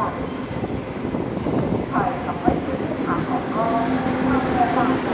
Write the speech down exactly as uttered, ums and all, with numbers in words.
係十位小姐行行咯，差唔多啦。